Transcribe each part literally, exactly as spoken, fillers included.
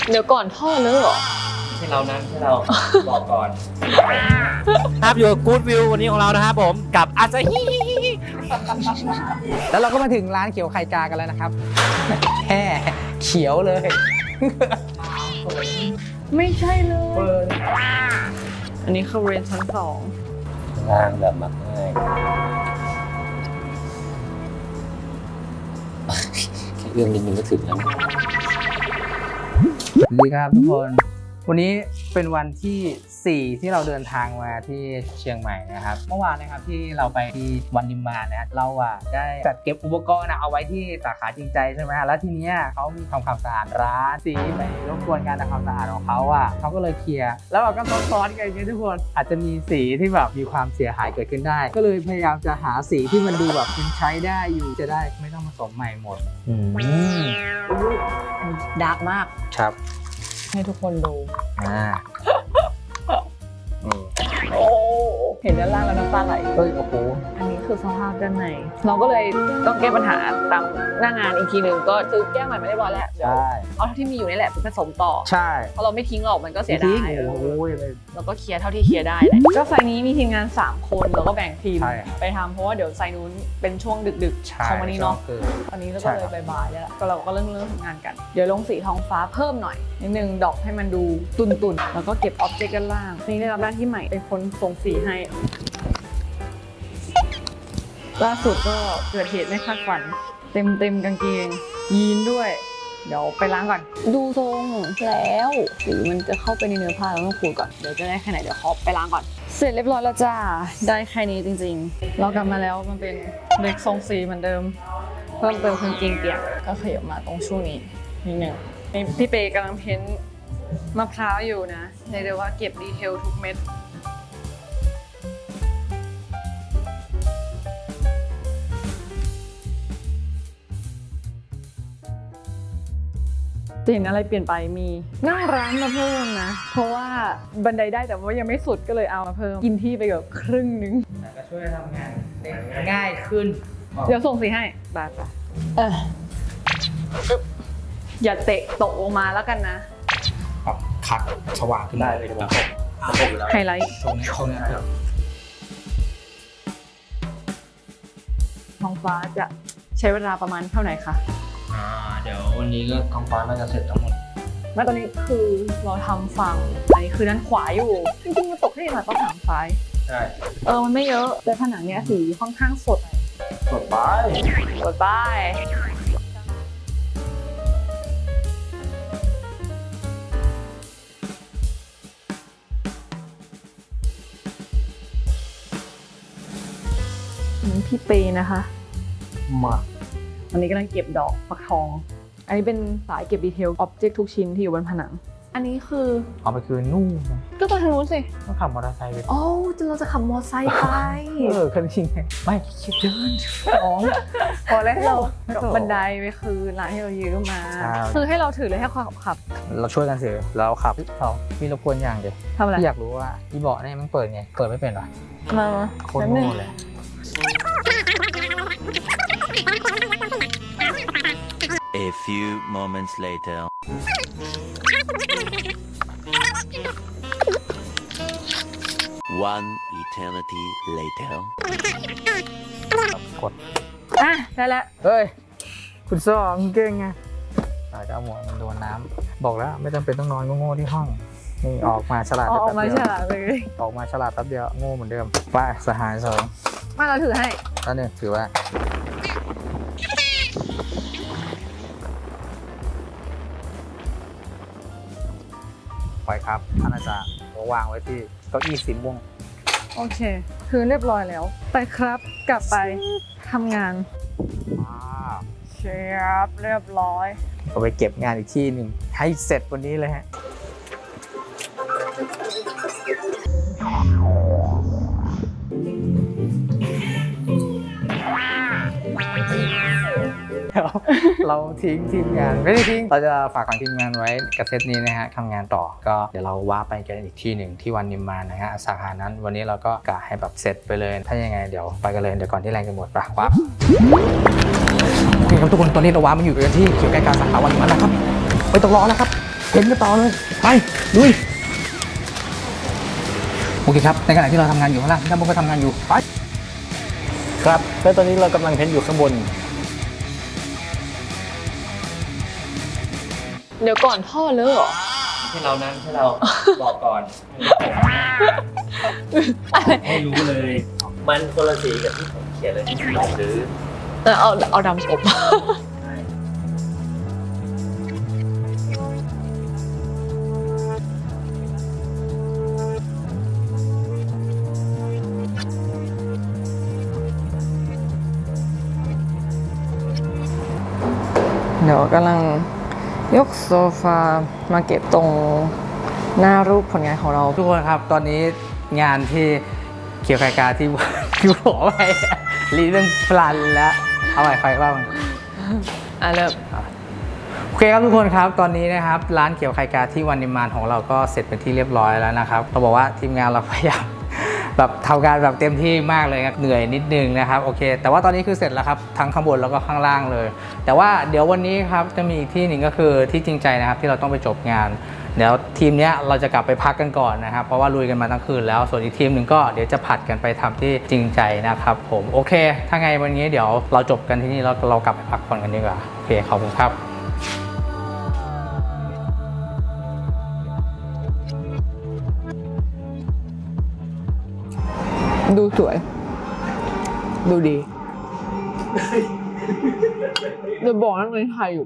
เดี๋ยวก่อนท่อเลยเหรอที่เรานั้นที่เราบอกก่อนครับอยู่กู๊ดวิววันนี้ของเรานะครับผมกับอาซาฮิแล้วเราก็มาถึงร้านเขียวไข่กากันแล้วนะครับแห่เขียวเลยไม่ใช่เลยอันนี้คือเรนชั้นสองล่างแบบมักง่ายแค่เอื้อมนิดนึงก็ถึงแล้วสวัสดีครับทุกคนวันนี้เป็นวันที่สี่ที่เราเดินทางมาที่เชียงใหม่นะครับเมื่อวานนะครับที่เราไปที่วันนิมมานนะเราอะได้จัดเก็บอุปกรณ์เอาไว้ที่สาขาจริงใจใช่ไหมแล้วทีเนี้ยเขามีทำความสะอาดร้านสีไปรบกวนการทำความสะอาดของเขาอะเขาก็เลยเคลียร์แล้วเราก็ซ้อนๆกันอย่างนี้ทุกคนอาจจะมีสีที่แบบมีความเสียหายเกิดขึ้นได้ก็เลยพยายามจะหาสีที่มันดูแบบยังใช้ได้อยู่จะได้ไม่ต้องผสมใหม่หมดอืมดาร์กมากครับให้ทุกคนดูอ่าโอ้เห็นด้านล่างแล้วน้ำตาไหลเฮ้ยโอ้โหอันนี้คือสภาพด้านในเราก็เลยต้องแก้ปัญหาตามหน้างานอีกทีหนึ่งก็ซื้อแก้ใหม่ไม่ได้ร้อยแล้วเดี๋ยวเอาเท่าที่มีอยู่นี่แหละผสมต่อใช่เพราะเราไม่ทิ้งหรอกมันก็เสียดายโอ้ยเราก็เคลียร์เท่าที่เคลียร์ได้แหละก็ไซนี้มีทีมงานสามคนเราก็แบ่งทีมไปทำเพราะว่าเดี๋ยวไซนู้นเป็นช่วงดึกๆของวันนี้เนาะตอนนี้เราก็เลยบ่ายๆแล้วก็เราก็เริ่มเริ่มทำงานกันเดี๋ยวลงสีทองฟ้าเพิ่มหน่อยนิดนึงดอกให้มันดูตุนๆแล้วก็เก็บออบเจกต์ด้านล่างนี่ได้รับหน้าที่ใหม่เป็นคนส่งสีให้ล่าสุดก็เกิดเหตุไม่คาดฝันเต็มเต็มกางเกงยีนด้วยเดี๋ยวไปล้างก่อนดูทรงแล้วสีมันจะเข้าไปในเนื้อผ้าเราต้องขูดก่อนเดี๋ยวจะได้แค่ไหนเดี๋ยวขอไปล้างก่อนเสร็จเรียบร้อยแล้วจ้าได้แค่นี้จริงๆเรากลับมาแล้วมันเป็นเด็กทรงสีเหมือนเดิมเพิ่มเติมกางเกงเปียกก็ขยับมาตรงช่วงนี้นิดนึงพี่เปกำลังเพ้นมะพร้าวอยู่นะเรียกได้ว่าเก็บดีเทลทุกเม็ดจะเห็นอะไรเปลี่ยนไปมีนั่งร้านมาเพิ่มนะเพราะว่าบันไดได้แต่ว่ายังไม่สุดก็เลยเอามาเพิ่มกินที่ไปเกือบครึ่งนึงก็ช่วยทำงานง่ายขึ้นเดี๋ยวส่งสีให้บาทเอออย่าเตะตกลงมาแล้วกันนะแบบคัดสว่างขึ้นได้เลยครับไฮไลท์ตรงนี้ตรงนี้ครับท้องฟ้าจะใช้เวลาประมาณเท่าไหร่คะอ่าเดี๋ยววันนี้ก็ท้องฟ้าน่าจะเสร็จทั้งหมดแม้ตอนนี้คือเราทำฝั่งอันนี้คือด้านขวาอยู่จริงๆมันตกที่ไหนก็ถามซ้ายใช่เออมันไม่เยอะแต่ผนังเนี้ยสีค่อนข้างสดสดไปสดไปพี่เปนะคะมาอันนี้กำลังเก็บดอกฟักทองอันนี้เป็นสายเก็บดีเทลอ็อบเจกต์ทุกชิ้นที่อยู่บนผนังอันนี้คือเอาไปคืนนู่นก็ไปทางนู้นสิต้องขับมอเตอร์ไซค์ไปโอ้จะเราจะขับมอเตอร์ไซค์ไปเออคันจริงไงไม่คิดเดินอ๋อพอแล้วเราบันไดไปคือร้านที่เรายืมมาคือให้เราถือเลยให้ขับเราช่วยกันถือเราขับเรามีรบกวนอย่างเดียวทำอะไรอยากรู้ว่าอีเบาะเนี่ยมันเปิดไงเปิดไม่เป็นหรอมาโคตรโง่เลย A few moments later. One eternity later. กดอ่ะได้แล้วเฮ้ยคุณซ้อมเก่งไงสายกระหมวมันโดนน้ำบอกแล้วไม่จำเป็นต้องนอนโง่ๆที่ห้องนี่ออกมาฉลาดออกมาฉลาดเลยออกมาฉลาดแป๊บเดียวโง่เหมือนเดิมไปสหายสองมาเราถือให้แล้วเนี่ยถือว่าปล่อยครับท่านอาจารย์วางไว้ที่เก้าอี้สีม่วงโอเคคือเรียบร้อยแล้วไปครับกลับไปทำงานเชฟเรียบร้อยเอาไปเก็บงานอีกที่หนึ่งให้เสร็จวันนี้เลยฮะเราทิ้งทีมงานไม่ได้ทิ้งเราจะฝากของทีมงานไว้กับเซตนี้นะฮะทำงานต่อก็เดี๋ยวเราว้าไปกันอีกที่หนึ่งที่วันนิมมานนะฮะสาขานั้นวันนี้เราก็กะให้แบบเสร็จไปเลยถ้ายังไงเดี๋ยวไปกันเลยเดี๋ยวก่อนที่แรงจะหมดปะว้าโอเคครับทุกคนตอนนี้เราว้ามาอยู่กันที่เขียวใกล้การสาขาวันนิมมานแล้วครับไม่ต้องรอแล้วครับเพ้นกันต่อเลยไปลุยโอเคครับในขณะที่เราทำงานอยู่ข้างล่างด้านบนก็ทำงานอยู่ไปครับแล้วตอนนี้เรากำลังเพ้นอยู่ข้างบนเดี๋ยวก่อนพ่อเลอะเหรอให้เรานั้นให้เราบอกก่อนให้รู้เลยมันคนละสีกับที่ผมเขียนเลยหรือเอาเอาดำกบเดี๋ยวกำลังยกโซฟามาเก็บตรงหน้ารูปผลงานของเราทุกคนครับตอนนี้งานที่เกี่ยวกับการที่ที่บอกไปรีเรื่องพลันแล้วเอาใหม่ใครบ้างอ่ะเริ่มโอเคครับทุกคนครับตอนนี้นะครับร้านเกี่ยวไข่กาที่วันนิมานของเราก็เสร็จเป็นที่เรียบร้อยแล้วนะครับเราบอกว่าทีมงานเราพยายามแบบทำงานแบบเต็มที่มากเลยครับเหนื่อยนิดนึงนะครับโอเคแต่ว่าตอนนี้คือเสร็จแล้วครับทั้งข้างบนแล้วก็ข้างล่างเลยแต่ว่าเดี๋ยววันนี้ครับจะมีอีกที่หนึ่งก็คือที่จริงใจนะครับที่เราต้องไปจบงานเดี๋ยวทีมนี้เราจะกลับไปพักกันก่อนนะครับเพราะว่าลุยกันมาทั้งคืนแล้วส่วนอีกทีมหนึ่งก็เดี๋ยวจะผัดกันไปทำที่จริงใจนะครับผมโอเคถ้าไงวันนี้เดี๋ยวเราจบกันที่นี่แล้วเรากลับไปพักผ่อนกันดีกว่าโอเคขอบคุณครับดูสวยดูดีเดี๋ยวบอกนั่งในไทยอยู่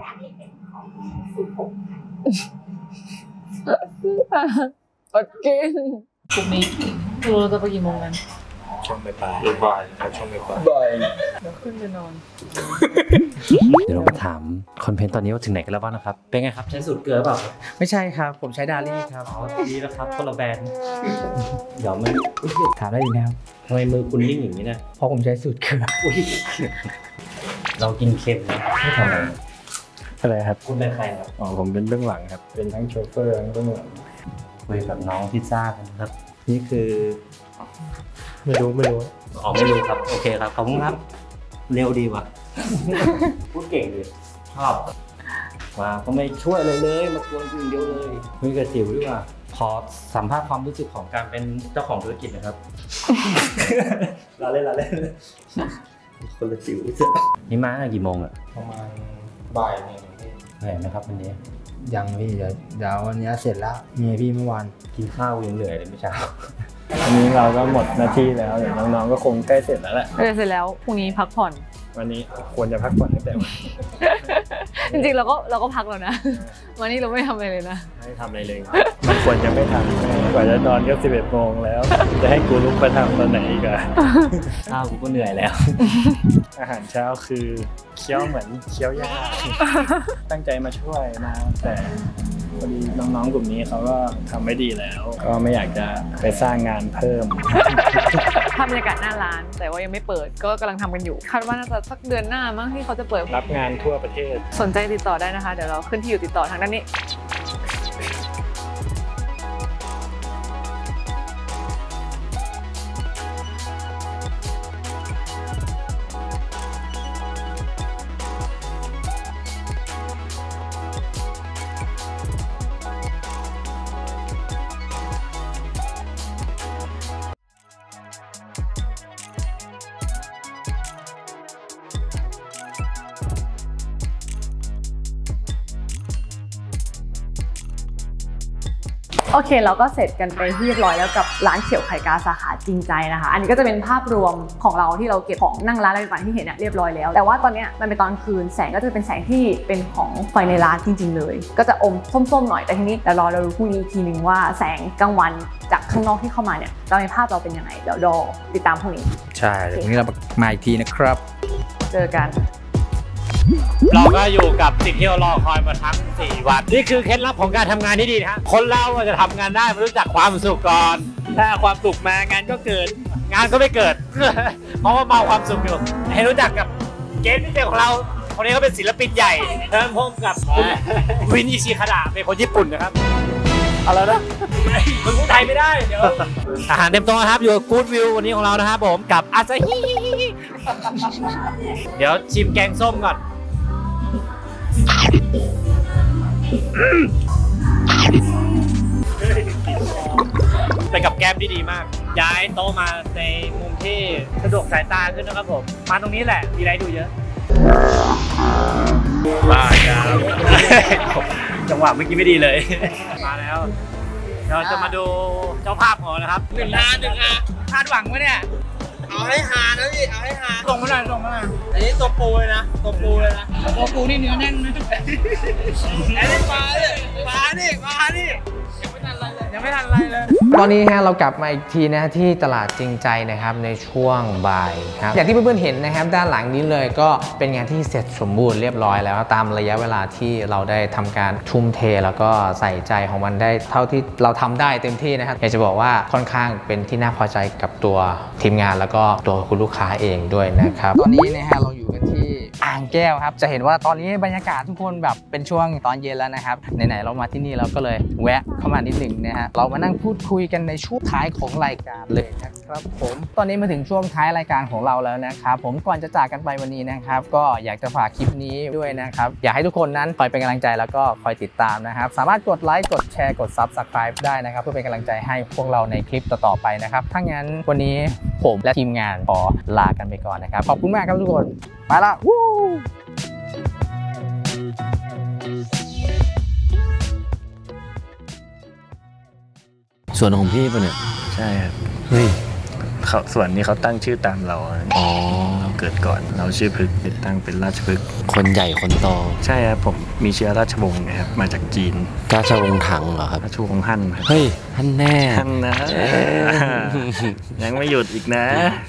อดกินพรุ่งนี้เราจะไปกี่โมงกันช่วงบ่ายบ่ายครับช่วงบ่ายบ่ายเดี๋ยวขึ้นไปนอนเดี๋ยวเรามาถามคอนเทนต์ตอนนี้ว่าถึงไหนกันแล้วบ้างนะครับเป็นไงครับใช้สูตรเกลือเปล่าไม่ใช่ครับผมใช้ดาลี่ครับอ๋อดีแล้วครับคนละแบรนด์เดี๋ยวมันถามได้ยังไงครับทำไมมือคุณนิ่งอย่างนี้นะเพราะผมใช้สูตรเกลือเรากินเค็มนะไม่ทำอะไรอะไรครับคุณเป็นใครครับอ๋อผมเป็นเบื้องหลังครับเป็นทั้งโชเฟอร์ทั้งเบื้องหลังคุยกับน้องพิซซ่ากันครับนี่คือไม่รู้ไม่รู้อ๋อไม่รู้ครับโอเคครับขอบคุณครับเร็วดีว่ะพูดเก่งดีชอบมาก็ไม่ช่วยเลยเลยมากวนจริงเดียวเลยคุยกับจิ๋วดีกว่าขอสัมภาษณ์ความรู้สึกของการเป็นเจ้าของธุรกิจนะครับลาเล่นลาเล่นคนละจิ๋วนี่มากี่โมงอะประมาณบ่ายนึงเหนื่อยไหมครับวันนี้ยังพี่เดี๋ยวเดี๋ยววันนี้เสร็จแล้วเมียพี่เมื่อวานกินข้าวยังเหนื่อยเลยเมื่อเช้าวันนี้เราก็หมดหน้าที่แล้วเดี๋ยวน้องๆก็คงใกล้เสร็จแล้วแหละเสร็จแล้วพรุ่งนี้พักผ่อนวันนี้ควรจะพักผ่อนตั้งแต่วันจริงๆเราก็เราก็พักแล้วนะวันนี้เราไม่ทำอะไรเลยนะไม่ทำอะไรเลยมันควรจะไม่ทำกว่าจะนอนก็สิบเอ็ดโมงแล้วจะให้กูลุกไปทำตอนไหนอีกอะข้าวกูก็เหนื่อยแล้วอาหารเช้าคือเคี้ยวเหมือนเคี้ยวยาตั้งใจมาช่วยนะแต่พอดีน้องๆกลุ่มนี้เขาก็ทำไม่ดีแล้วก็ไม่อยากจะไปสร้างงานเพิ่มภาพบรรยากาศหน้าร้านแต่ว่ายังไม่เปิดก็กำลังทำกันอยู่คาดว่าน่าจะสักเดือนหน้ามั้งที่เขาจะเปิดรับงานทั่วประเทศสนใจติดต่อได้นะคะเดี๋ยวเราขึ้นที่อยู่ติดต่อทางด้านนี้โอเคเราก็เสร็จกันไปที่เรียบร้อยแล้วกับร้านเขียวไข่กาสาขาจริงใจนะคะอันนี้ก็จะเป็นภาพรวมของเราที่เราเก็บของนั่งร้านอะไรต่างๆที่เห็นเนี่ยเรียบร้อยแล้วแต่ว่าตอนนี้มันเป็นตอนคืนแสงก็จะเป็นแสงที่เป็นของไฟในร้านจริงๆเลยก็จะอมส้มๆหน่อยแต่ทีนี้เดี๋ยวรอเราดูพรุ่งนี้อีกทีนึงว่าแสงกลางวันจากข้างนอกที่เข้ามาเนี่ยจะมีภาพเราเป็นยังไงเดี๋ยวรอติดตามพรุ่งนี้ใช่เดี๋ยวนี้เรามาอีกทีนะครับเจอกันเราก็อยู่กับสิ่งที่เรารอคอยมาทั้งสี่วันนี่คือเคล็ดลับของการทำงานที่ดีนะฮะคนเราจะทำงานได้มันรู้จักความสุขก่อนถ้าความสุขมางานก็เกิดงานก็ไม่เกิดเพราะว่าเมาความสุขอยู่ให้รู้จักกับเกมที่เจ๋งของเราคนนี้เขาเป็นศิลปินใหญ่เริ่มพบกับวินอิชิคาดะเป็นคนญี่ปุ่นนะครับเอาแล้วนะมึงพูดไทยไม่ได้เดี๋ยวอาหารเต็มโต๊ะครับอยู่กู๊ดวิววันนี้ของเรานะครับผมกับอาซาฮิเดี๋ยวชิมแกงส้มก่อนมที่ดีมาก ย้ายโต๊ะมาในมุมที่สะดวกสายตาขึ้นนะครับผมมาตรงนี้แหละมีอะไรดูเยอะบ้าจัง จังหวะเมื่อกี้ไม่ดีเลย มาแล้วเราจะมาดูเจ้าภาพของเรานะครับหนึ่งอาหนึ่งอาคาดหวังไหมเนี่ยเอาให้หานะพี่ เอาให้หาส่งมาหน่อยส่งมาหน่อยอันนี้ตัวปูเลยนะ ตัวปูเลยนะตัวปูนี่เนื้อแน่นนะอันนี้ปลาเนี่ยปลานี่ปลานี่ยังไม่ทันอะไรเลยตอนนี้ฮะเรากลับมาอีกทีนะที่ตลาดจริงใจนะครับในช่วงบ่ายครับอย่างที่เพื่อนๆเห็นนะครับด้านหลังนี้เลยก็เป็นงานที่เสร็จสมบูรณ์เรียบร้อยแล้วตามระยะเวลาที่เราได้ทำการทุ่มเทแล้วก็ใส่ใจของมันได้เท่าที่เราทำได้เต็มที่นะครับอยากจะบอกว่าค่อนข้างเป็นที่น่าพอใจกับตัวทีมงานแล้วก็ตัวคุณลูกค้าเองด้วยนะครับตอนนี้นะฮะเราอยู่กันที่อ่างแก้วครับจะเห็นว่าตอนนี้บรรยากาศทุกคนแบบเป็นช่วงตอนเย็นแล้วนะครับไหนๆเรามาที่นี่เราก็เลยแวะเข้ามานิดหนึ่งนะฮะเรามานั่งพูดคุยกันในช่วงท้ายของรายการเลยนะครับผมตอนนี้มาถึงช่วงท้ายรายการของเราแล้วนะครับผมก่อนจะจากกันไปวันนี้นะครับก็อยากจะฝากคลิปนี้ด้วยนะครับอยากให้ทุกคนนั้นคอยเป็นกำลังใจแล้วก็คอยติดตามนะครับสามารถกดไลค์กดแชร์กด ซับสไครบ์ ได้นะครับเพื่อเป็นกำลังใจให้พวกเราในคลิปต่อๆไปนะครับถ้างั้นวันนี้ผมและทีมงานขอลากันไปก่อนนะครับขอบคุณมากครับทุกคนไปละวู้ส่วนของพี่ปะเนี่ยใช่ครับเฮ้ยเขาส่วนนี้เขาตั้งชื่อตามเราอ๋อเราเกิดก่อนเราชื่อพฤกษ์ตั้งเป็นราชพฤกษ์คนใหญ่คนโตใช่ครับผมมีเชื้อราชวงศ์นะครับมาจากจีนราชวงศ์ถังเหรอครับราชวงศ์ฮั่นครับเฮ้ยท่านแน่ฮั่นนะ ยังไม่หยุดอีกนะ